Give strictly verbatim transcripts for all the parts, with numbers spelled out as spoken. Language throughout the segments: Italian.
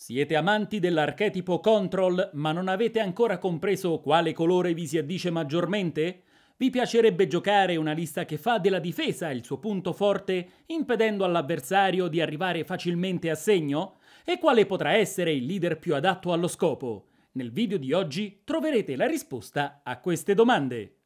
Siete amanti dell'archetipo Control, ma non avete ancora compreso quale colore vi si addice maggiormente? Vi piacerebbe giocare una lista che fa della difesa il suo punto forte, impedendo all'avversario di arrivare facilmente a segno? E quale potrà essere il leader più adatto allo scopo? Nel video di oggi troverete la risposta a queste domande.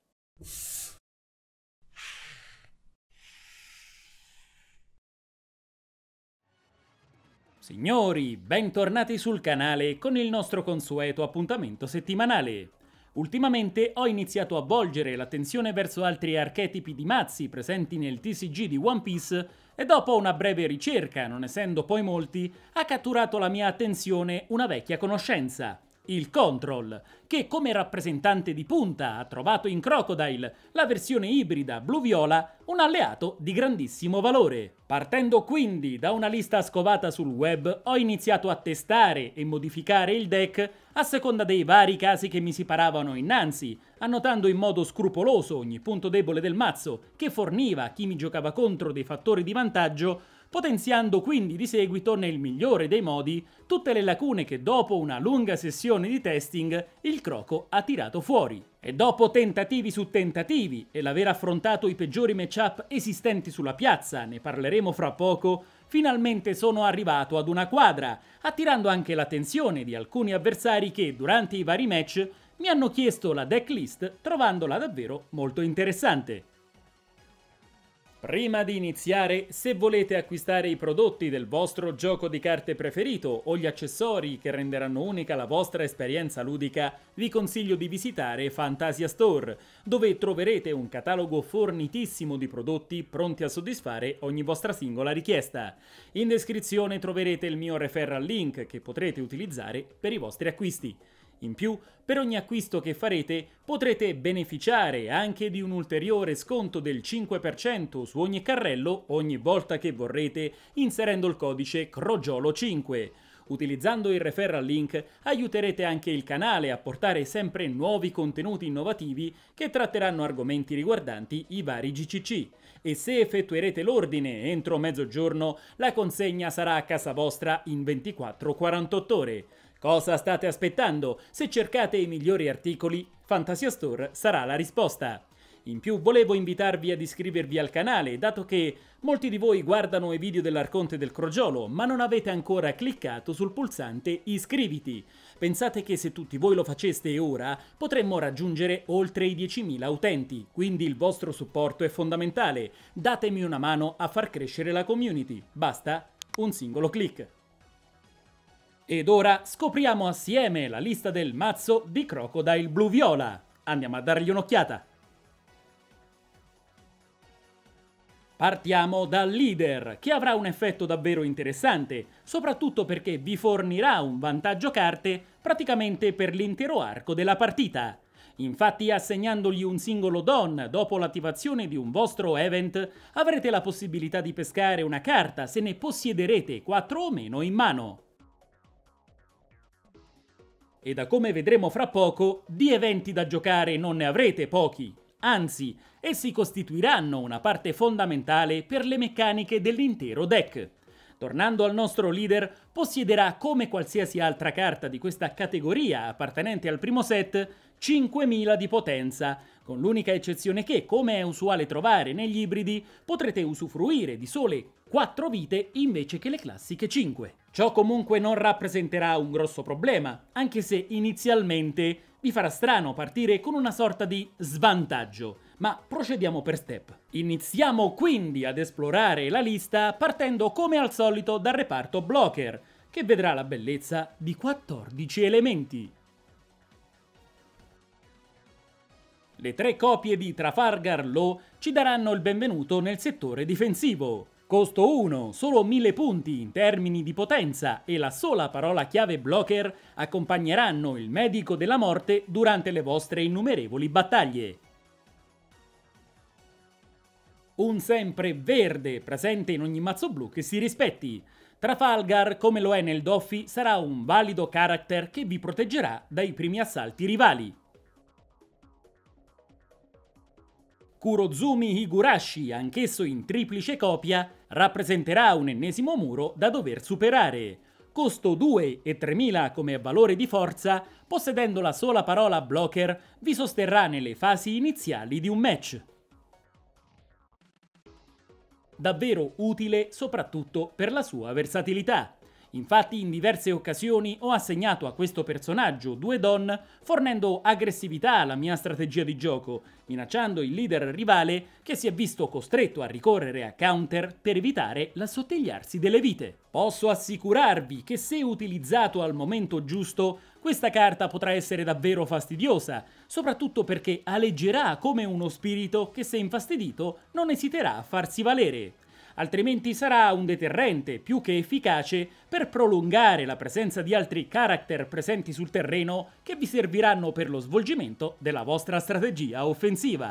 Signori, bentornati sul canale con il nostro consueto appuntamento settimanale. Ultimamente ho iniziato a volgere l'attenzione verso altri archetipi di mazzi presenti nel T C G di One Piece e dopo una breve ricerca, non essendo poi molti, ha catturato la mia attenzione una vecchia conoscenza, il Control, che come rappresentante di punta ha trovato in Crocodile, la versione ibrida blu-viola, un alleato di grandissimo valore. Partendo quindi da una lista scovata sul web, ho iniziato a testare e modificare il deck a seconda dei vari casi che mi si paravano innanzi, annotando in modo scrupoloso ogni punto debole del mazzo che forniva a chi mi giocava contro dei fattori di vantaggio, potenziando quindi di seguito nel migliore dei modi tutte le lacune che dopo una lunga sessione di testing il Croco ha tirato fuori. E dopo tentativi su tentativi e l'aver affrontato i peggiori matchup esistenti sulla piazza, ne parleremo fra poco, finalmente sono arrivato ad una quadra, attirando anche l'attenzione di alcuni avversari che durante i vari match mi hanno chiesto la decklist trovandola davvero molto interessante. Prima di iniziare, se volete acquistare i prodotti del vostro gioco di carte preferito o gli accessori che renderanno unica la vostra esperienza ludica, vi consiglio di visitare Fantasia Store, dove troverete un catalogo fornitissimo di prodotti pronti a soddisfare ogni vostra singola richiesta. In descrizione troverete il mio referral link che potrete utilizzare per i vostri acquisti. In più, per ogni acquisto che farete potrete beneficiare anche di un ulteriore sconto del cinque per cento su ogni carrello ogni volta che vorrete inserendo il codice Crogiolo cinque. Utilizzando il referral link aiuterete anche il canale a portare sempre nuovi contenuti innovativi che tratteranno argomenti riguardanti i vari G C C. E se effettuerete l'ordine entro mezzogiorno, la consegna sarà a casa vostra in ventiquattro quarantotto ore. Cosa state aspettando? Se cercate i migliori articoli, Fantasia Store sarà la risposta. In più volevo invitarvi ad iscrivervi al canale, dato che molti di voi guardano i video dell'Arconte del Crogiolo, ma non avete ancora cliccato sul pulsante iscriviti. Pensate che se tutti voi lo faceste ora, potremmo raggiungere oltre i diecimila utenti, quindi il vostro supporto è fondamentale. Datemi una mano a far crescere la community. Basta un singolo click. Ed ora scopriamo assieme la lista del mazzo di Crocodile blu-viola. Andiamo a dargli un'occhiata. Partiamo dal leader, che avrà un effetto davvero interessante, soprattutto perché vi fornirà un vantaggio carte praticamente per l'intero arco della partita. Infatti, assegnandogli un singolo Don dopo l'attivazione di un vostro event, avrete la possibilità di pescare una carta se ne possiederete quattro o meno in mano. E da come vedremo fra poco, di eventi da giocare non ne avrete pochi. Anzi, essi costituiranno una parte fondamentale per le meccaniche dell'intero deck. Tornando al nostro leader, possiederà come qualsiasi altra carta di questa categoria appartenente al primo set cinquemila di potenza, con l'unica eccezione che, come è usuale trovare negli ibridi, potrete usufruire di sole quattro vite invece che le classiche cinque. Ciò comunque non rappresenterà un grosso problema, anche se inizialmente vi farà strano partire con una sorta di svantaggio, ma procediamo per step. Iniziamo quindi ad esplorare la lista partendo come al solito dal reparto Blocker, che vedrà la bellezza di quattordici elementi. Le tre copie di Trafalgar Law ci daranno il benvenuto nel settore difensivo. Costo uno, solo mille punti in termini di potenza e la sola parola chiave Blocker accompagneranno il medico della morte durante le vostre innumerevoli battaglie. Un sempre verde presente in ogni mazzo blu che si rispetti. Trafalgar, come lo è nel Doffy, sarà un valido character che vi proteggerà dai primi assalti rivali. Kurozumi Higurashi, anch'esso in triplice copia, rappresenterà un ennesimo muro da dover superare. costo due e tremila come valore di forza, possedendo la sola parola blocker, vi sosterrà nelle fasi iniziali di un match. Davvero utile soprattutto per la sua versatilità. Infatti in diverse occasioni ho assegnato a questo personaggio due Dawn fornendo aggressività alla mia strategia di gioco, minacciando il leader rivale che si è visto costretto a ricorrere a counter per evitare l'assottigliarsi delle vite. Posso assicurarvi che se utilizzato al momento giusto, questa carta potrà essere davvero fastidiosa, soprattutto perché aleggerà come uno spirito che se infastidito non esiterà a farsi valere. Altrimenti sarà un deterrente più che efficace per prolungare la presenza di altri character presenti sul terreno che vi serviranno per lo svolgimento della vostra strategia offensiva.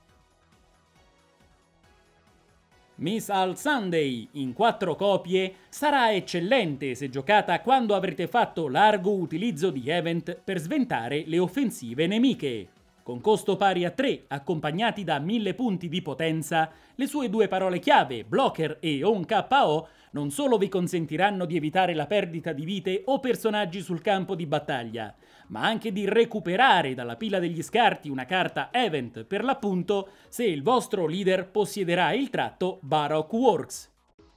Missile Sunday, in quattro copie, sarà eccellente se giocata quando avrete fatto largo utilizzo di event per sventare le offensive nemiche. Con costo pari a tre, accompagnati da mille punti di potenza, le sue due parole chiave, blocker e on K O, non solo vi consentiranno di evitare la perdita di vite o personaggi sul campo di battaglia, ma anche di recuperare dalla pila degli scarti una carta event, per l'appunto, se il vostro leader possiederà il tratto Baroque Works.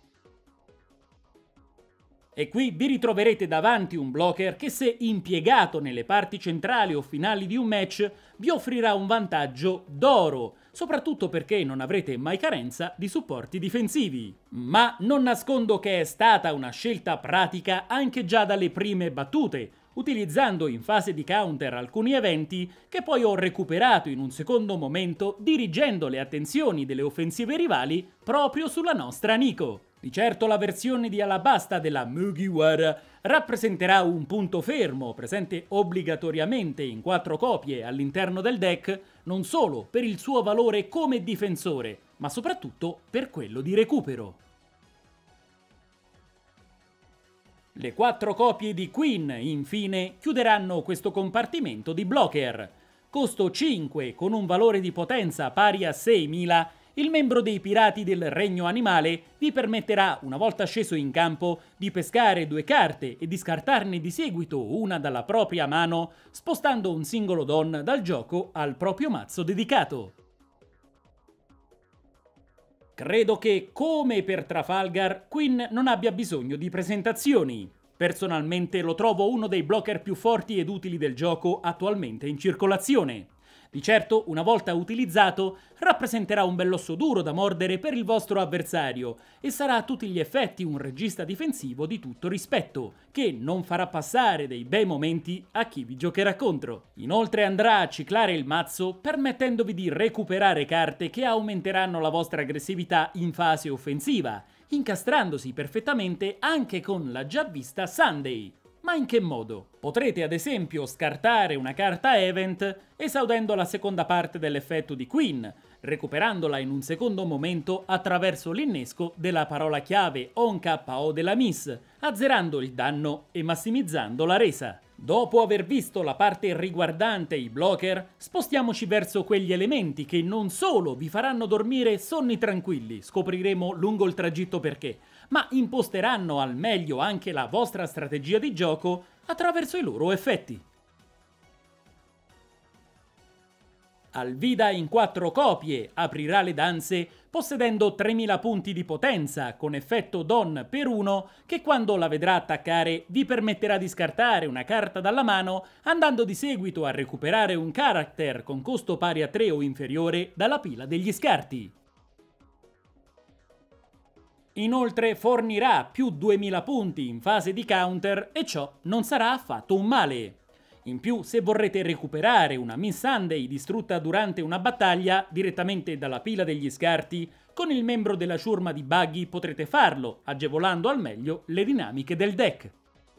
E qui vi ritroverete davanti un blocker che, se impiegato nelle parti centrali o finali di un match, vi offrirà un vantaggio d'oro, soprattutto perché non avrete mai carenza di supporti difensivi. Ma non nascondo che è stata una scelta pratica anche già dalle prime battute, utilizzando in fase di counter alcuni eventi che poi ho recuperato in un secondo momento dirigendo le attenzioni delle offensive rivali proprio sulla nostra Nico. Di certo la versione di Alabasta della Mugiwara rappresenterà un punto fermo presente obbligatoriamente in quattro copie all'interno del deck, non solo per il suo valore come difensore, ma soprattutto per quello di recupero. Le quattro copie di Queen, infine, chiuderanno questo compartimento di blocker. Costo cinque con un valore di potenza pari a seimila, il membro dei pirati del regno animale vi permetterà, una volta sceso in campo, di pescare due carte e di scartarne di seguito una dalla propria mano, spostando un singolo Dawn dal gioco al proprio mazzo dedicato. Credo che, come per Trafalgar, Queen non abbia bisogno di presentazioni. Personalmente lo trovo uno dei blocker più forti ed utili del gioco attualmente in circolazione. Di certo, una volta utilizzato, rappresenterà un bell'osso duro da mordere per il vostro avversario e sarà a tutti gli effetti un regista difensivo di tutto rispetto, che non farà passare dei bei momenti a chi vi giocherà contro. Inoltre andrà a ciclare il mazzo, permettendovi di recuperare carte che aumenteranno la vostra aggressività in fase offensiva, incastrandosi perfettamente anche con la già vista Sunday. Ma in che modo? Potrete ad esempio scartare una carta event esaudendo la seconda parte dell'effetto di Queen, recuperandola in un secondo momento attraverso l'innesco della parola chiave on K O della Miss, azzerando il danno e massimizzando la resa. Dopo aver visto la parte riguardante i blocker, spostiamoci verso quegli elementi che non solo vi faranno dormire sonni tranquilli, scopriremo lungo il tragitto perché, ma imposteranno al meglio anche la vostra strategia di gioco attraverso i loro effetti. Alvida in quattro copie aprirà le danze possedendo tremila punti di potenza con effetto Dawn per uno che, quando la vedrà attaccare, vi permetterà di scartare una carta dalla mano andando di seguito a recuperare un character con costo pari a tre o inferiore dalla pila degli scarti. Inoltre fornirà più duemila punti in fase di counter e ciò non sarà affatto un male. In più, se vorrete recuperare una Miss Sunday distrutta durante una battaglia direttamente dalla pila degli scarti, con il membro della ciurma di Buggy potrete farlo, agevolando al meglio le dinamiche del deck.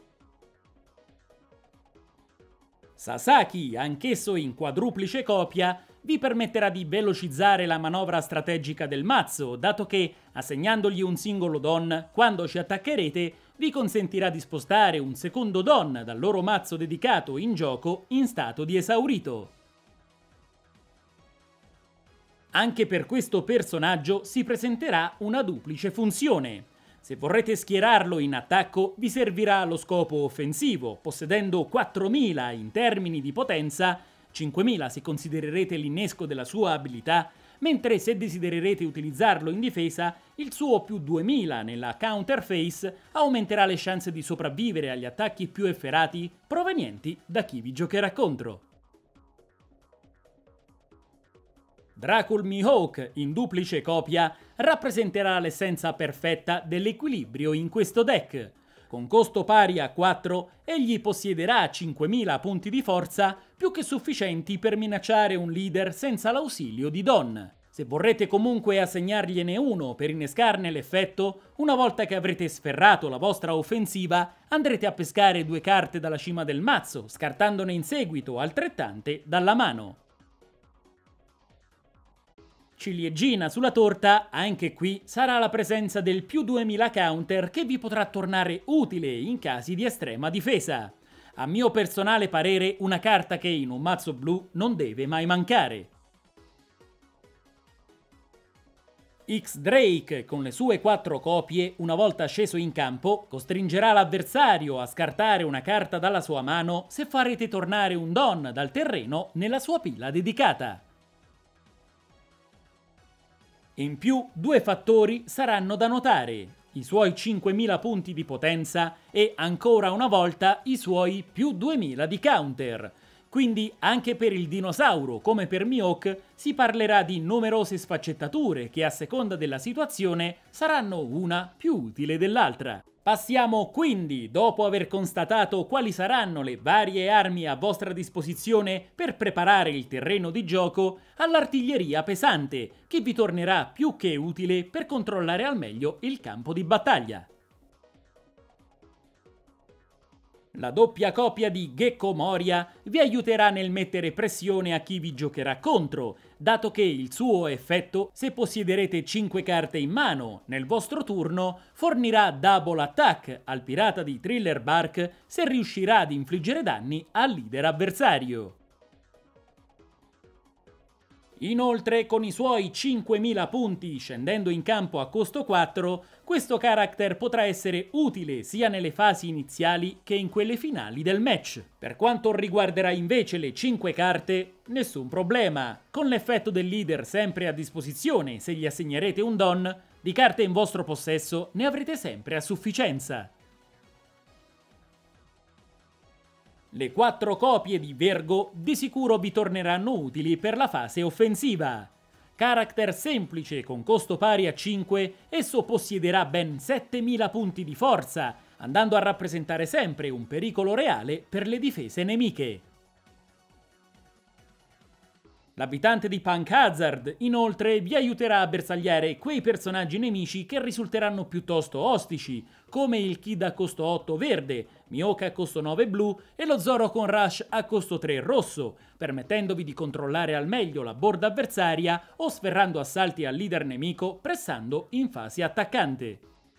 Sasaki, anch'esso in quadruplice copia, vi permetterà di velocizzare la manovra strategica del mazzo, dato che, assegnandogli un singolo Dawn, quando ci attaccherete, vi consentirà di spostare un secondo Dawn dal loro mazzo dedicato in gioco in stato di esaurito. Anche per questo personaggio si presenterà una duplice funzione. Se vorrete schierarlo in attacco, vi servirà lo scopo offensivo, possedendo quattromila in termini di potenza, cinquemila se considererete l'innesco della sua abilità, mentre se desidererete utilizzarlo in difesa, il suo più duemila nella counter phase aumenterà le chance di sopravvivere agli attacchi più efferati provenienti da chi vi giocherà contro. Dracul Mihawk, in duplice copia, rappresenterà l'essenza perfetta dell'equilibrio in questo deck. Con costo pari a quattro, egli possiederà cinquemila punti di forza, più che sufficienti per minacciare un leader senza l'ausilio di Dawn. Se vorrete comunque assegnargliene uno per innescarne l'effetto, una volta che avrete sferrato la vostra offensiva, andrete a pescare due carte dalla cima del mazzo, scartandone in seguito altrettante dalla mano. Ciliegina sulla torta, anche qui, sarà la presenza del più duemila counter che vi potrà tornare utile in casi di estrema difesa. A mio personale parere, una carta che in un mazzo blu non deve mai mancare. X-Drake, con le sue quattro copie, una volta sceso in campo, costringerà l'avversario a scartare una carta dalla sua mano se farete tornare un Dawn dal terreno nella sua pila dedicata. In più, due fattori saranno da notare: i suoi cinquemila punti di potenza e, ancora una volta, i suoi più duemila di counter. Quindi anche per il dinosauro, come per Mihawk, si parlerà di numerose sfaccettature che a seconda della situazione saranno una più utile dell'altra. Passiamo quindi, dopo aver constatato quali saranno le varie armi a vostra disposizione per preparare il terreno di gioco, all'artiglieria pesante, che vi tornerà più che utile per controllare al meglio il campo di battaglia. La doppia copia di Gecko Moria vi aiuterà nel mettere pressione a chi vi giocherà contro, dato che il suo effetto, se possiederete cinque carte in mano nel vostro turno, fornirà double attack al pirata di Thriller Bark se riuscirà ad infliggere danni al leader avversario. Inoltre, con i suoi cinquemila punti scendendo in campo a costo quattro, questo character potrà essere utile sia nelle fasi iniziali che in quelle finali del match. Per quanto riguarderà invece le cinque carte, nessun problema. Con l'effetto del leader sempre a disposizione se gli assegnerete un Dawn, di carte in vostro possesso ne avrete sempre a sufficienza. Le quattro copie di Vergo di sicuro vi torneranno utili per la fase offensiva. Character semplice con costo pari a cinque, esso possiederà ben settemila punti di forza, andando a rappresentare sempre un pericolo reale per le difese nemiche. L'abitante di Punk Hazard, inoltre, vi aiuterà a bersagliare quei personaggi nemici che risulteranno piuttosto ostici, come il Kid a costo otto verde, Mihawk a costo nove blu e lo Zoro con Rush a costo tre rosso, permettendovi di controllare al meglio la board avversaria o sferrando assalti al leader nemico pressando in fase attaccante.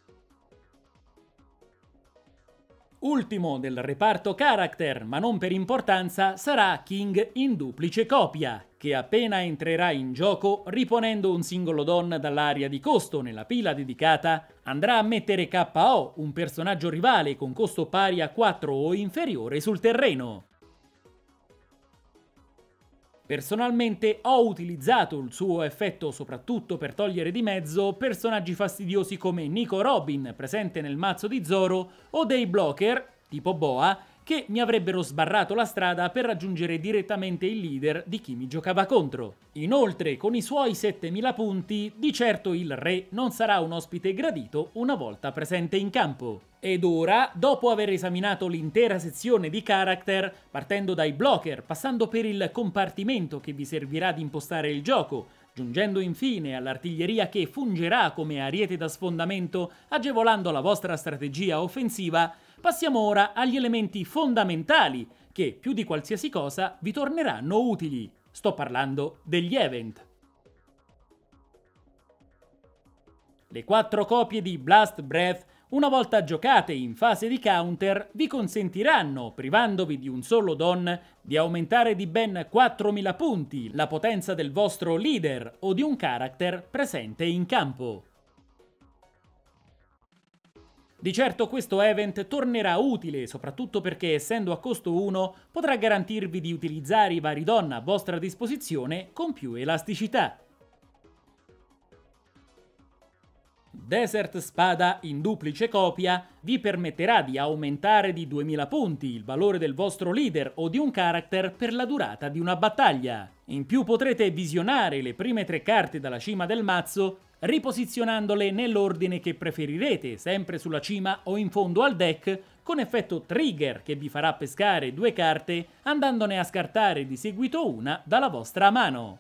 Ultimo del reparto character, ma non per importanza, sarà King in duplice copia, che appena entrerà in gioco, riponendo un singolo Dawn dall'area di costo nella pila dedicata, andrà a mettere K O un personaggio rivale con costo pari a quattro o inferiore sul terreno. Personalmente ho utilizzato il suo effetto soprattutto per togliere di mezzo personaggi fastidiosi come Nico Robin, presente nel mazzo di Zoro, o dei blocker, tipo Boa, che mi avrebbero sbarrato la strada per raggiungere direttamente il leader di chi mi giocava contro. Inoltre, con i suoi settemila punti, di certo il Re non sarà un ospite gradito una volta presente in campo. Ed ora, dopo aver esaminato l'intera sezione di character, partendo dai blocker, passando per il compartimento che vi servirà ad impostare il gioco, giungendo infine all'artiglieria che fungerà come ariete da sfondamento, agevolando la vostra strategia offensiva, passiamo ora agli elementi fondamentali che, più di qualsiasi cosa, vi torneranno utili. Sto parlando degli event. Le quattro copie di Blast Breath, una volta giocate in fase di counter, vi consentiranno, privandovi di un solo Dawn, di aumentare di ben quattromila punti la potenza del vostro leader o di un character presente in campo. Di certo questo event tornerà utile, soprattutto perché essendo a costo uno potrà garantirvi di utilizzare i vari don a vostra disposizione con più elasticità. Desert Spada in duplice copia vi permetterà di aumentare di duemila punti il valore del vostro leader o di un character per la durata di una battaglia. In più potrete visionare le prime tre carte dalla cima del mazzo riposizionandole nell'ordine che preferirete, sempre sulla cima o in fondo al deck, con effetto trigger che vi farà pescare due carte andandone a scartare di seguito una dalla vostra mano.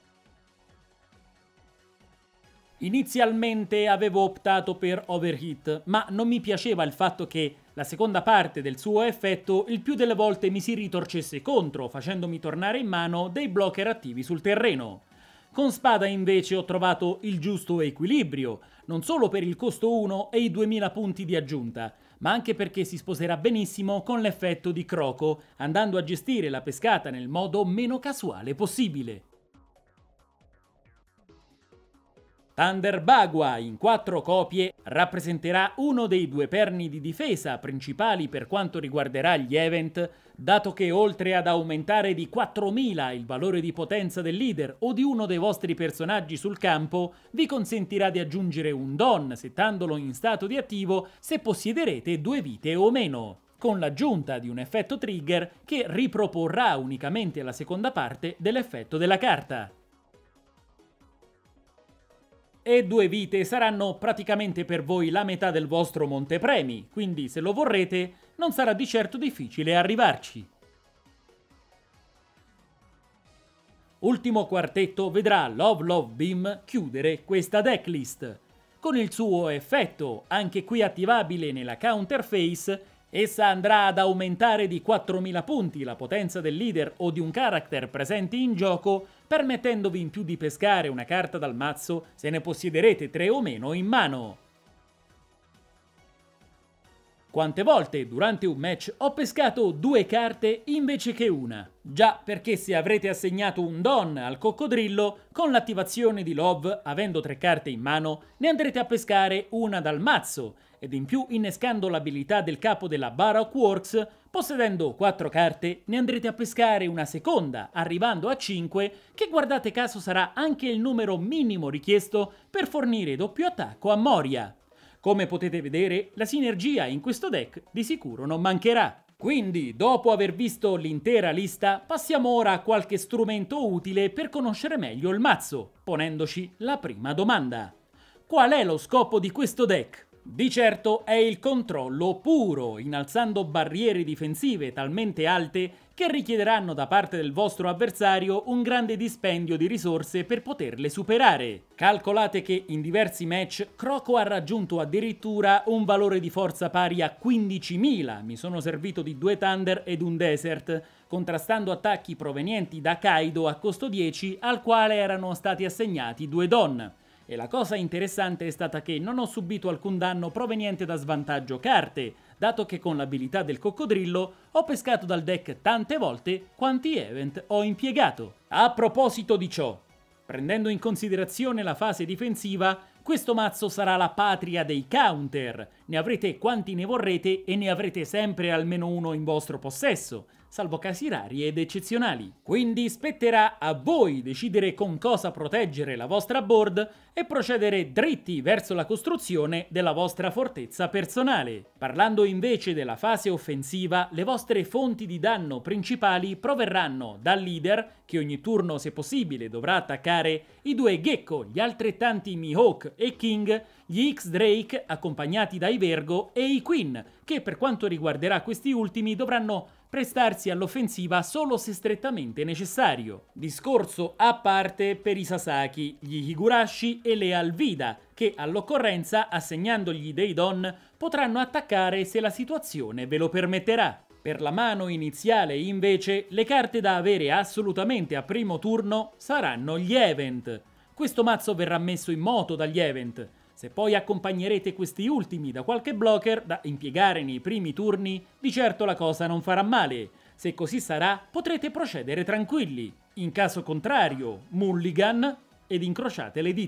Inizialmente avevo optato per Overheat, ma non mi piaceva il fatto che la seconda parte del suo effetto il più delle volte mi si ritorcesse contro, facendomi tornare in mano dei blocker attivi sul terreno. Con Spada invece ho trovato il giusto equilibrio, non solo per il costo uno e i duemila punti di aggiunta, ma anche perché si sposerà benissimo con l'effetto di Croco, andando a gestire la pescata nel modo meno casuale possibile. Thunder Bagua in quattro copie rappresenterà uno dei due perni di difesa principali per quanto riguarderà gli event, dato che oltre ad aumentare di quattromila il valore di potenza del leader o di uno dei vostri personaggi sul campo, vi consentirà di aggiungere un don settandolo in stato di attivo se possiederete due vite o meno, con l'aggiunta di un effetto trigger che riproporrà unicamente la seconda parte dell'effetto della carta. E due vite saranno praticamente per voi la metà del vostro montepremi, quindi se lo vorrete non sarà di certo difficile arrivarci. Ultimo quartetto vedrà Love Love Beam chiudere questa decklist. Con il suo effetto, anche qui attivabile nella counter phase, essa andrà ad aumentare di quattromila punti la potenza del leader o di un character presente in gioco, permettendovi in più di pescare una carta dal mazzo se ne possiederete tre o meno in mano. Quante volte durante un match ho pescato due carte invece che una? Già, perché se avrete assegnato un don al coccodrillo, con l'attivazione di Love, avendo tre carte in mano, ne andrete a pescare una dal mazzo, ed in più innescando l'abilità del capo della Baroque Works, possedendo quattro carte, ne andrete a pescare una seconda, arrivando a cinque, che guardate caso sarà anche il numero minimo richiesto per fornire doppio attacco a Moria. Come potete vedere, la sinergia in questo deck di sicuro non mancherà. Quindi, dopo aver visto l'intera lista, passiamo ora a qualche strumento utile per conoscere meglio il mazzo, ponendoci la prima domanda. Qual è lo scopo di questo deck? Di certo è il controllo puro, innalzando barriere difensive talmente alte che richiederanno da parte del vostro avversario un grande dispendio di risorse per poterle superare. Calcolate che in diversi match Croco ha raggiunto addirittura un valore di forza pari a quindicimila, mi sono servito di due Thunder ed un Desert, contrastando attacchi provenienti da Kaido a costo dieci al quale erano stati assegnati due Don. E la cosa interessante è stata che non ho subito alcun danno proveniente da svantaggio carte, dato che con l'abilità del coccodrillo ho pescato dal deck tante volte quanti event ho impiegato. A proposito di ciò, prendendo in considerazione la fase difensiva, questo mazzo sarà la patria dei counter, ne avrete quanti ne vorrete e ne avrete sempre almeno uno in vostro possesso, salvo casi rari ed eccezionali. Quindi spetterà a voi decidere con cosa proteggere la vostra board e procedere dritti verso la costruzione della vostra fortezza personale. Parlando invece della fase offensiva, le vostre fonti di danno principali proverranno dal leader, che ogni turno se possibile dovrà attaccare i due Gecko, gli altrettanti Mihawk e King, gli X-Drake accompagnati dai Vergo e i Queen, che per quanto riguarderà questi ultimi dovranno prestarsi all'offensiva solo se strettamente necessario. Discorso a parte per i Sasaki, gli Higurashi e le Alvida, che all'occorrenza, assegnandogli dei Don, potranno attaccare se la situazione ve lo permetterà. Per la mano iniziale, invece, le carte da avere assolutamente a primo turno saranno gli Event. Questo mazzo verrà messo in moto dagli Event. Se poi accompagnerete questi ultimi da qualche blocker da impiegare nei primi turni, di certo la cosa non farà male. Se così sarà, potrete procedere tranquilli. In caso contrario, mulligan ed incrociate le dita.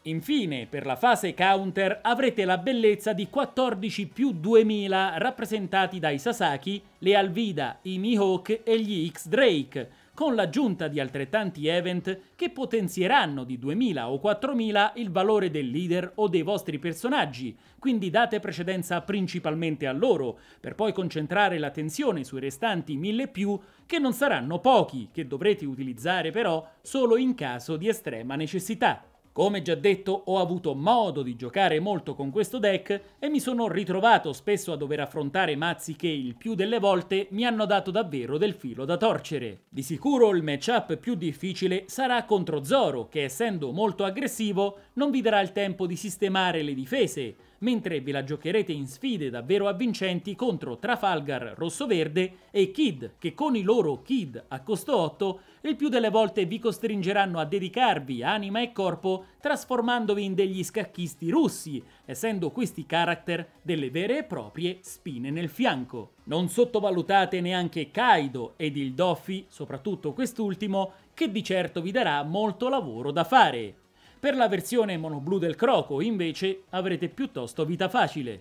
Infine, per la fase counter avrete la bellezza di quattordici più duemila rappresentati dai Sasaki, le Alvida, i Mihawk e gli X-Drake, con l'aggiunta di altrettanti event che potenzieranno di duemila o quattromila il valore del leader o dei vostri personaggi, quindi date precedenza principalmente a loro, per poi concentrare l'attenzione sui restanti mille più, che non saranno pochi, che dovrete utilizzare però solo in caso di estrema necessità. Come già detto, ho avuto modo di giocare molto con questo deck e mi sono ritrovato spesso a dover affrontare mazzi che il più delle volte mi hanno dato davvero del filo da torcere. Di sicuro il matchup più difficile sarà contro Zoro, che essendo molto aggressivo non vi darà il tempo di sistemare le difese, mentre ve la giocherete in sfide davvero avvincenti contro Trafalgar rosso-verde e Kid, che con i loro Kid a costo otto il più delle volte vi costringeranno a dedicarvi anima e corpo trasformandovi in degli scacchisti russi, essendo questi character delle vere e proprie spine nel fianco. Non sottovalutate neanche Kaido ed il Doffy, soprattutto quest'ultimo, che di certo vi darà molto lavoro da fare. Per la versione monoblu del Croco, invece, avrete piuttosto vita facile.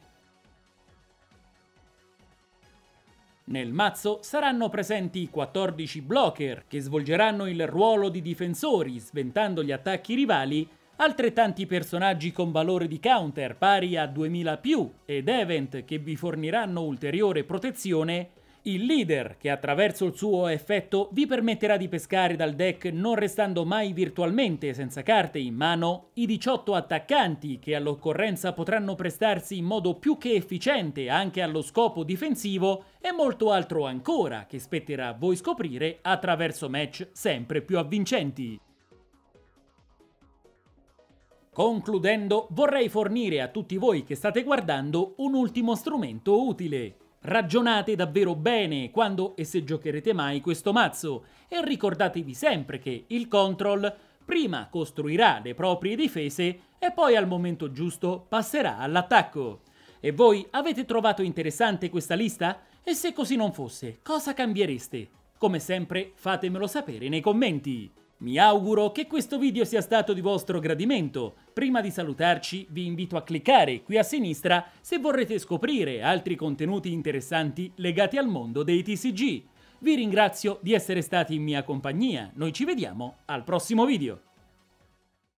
Nel mazzo saranno presenti quattordici blocker, che svolgeranno il ruolo di difensori, sventando gli attacchi rivali, altrettanti personaggi con valore di counter pari a duemila più, ed event che vi forniranno ulteriore protezione, il leader, che attraverso il suo effetto vi permetterà di pescare dal deck non restando mai virtualmente senza carte in mano, i diciotto attaccanti che all'occorrenza potranno prestarsi in modo più che efficiente anche allo scopo difensivo e molto altro ancora che spetterà a voi scoprire attraverso match sempre più avvincenti. Concludendo, vorrei fornire a tutti voi che state guardando un ultimo strumento utile. Ragionate davvero bene quando e se giocherete mai questo mazzo e ricordatevi sempre che il control prima costruirà le proprie difese e poi al momento giusto passerà all'attacco. E voi avete trovato interessante questa lista? E se così non fosse, cosa cambiereste? Come sempre fatemelo sapere nei commenti. Mi auguro che questo video sia stato di vostro gradimento. Prima di salutarci vi invito a cliccare qui a sinistra se vorrete scoprire altri contenuti interessanti legati al mondo dei T C G. Vi ringrazio di essere stati in mia compagnia, noi ci vediamo al prossimo video.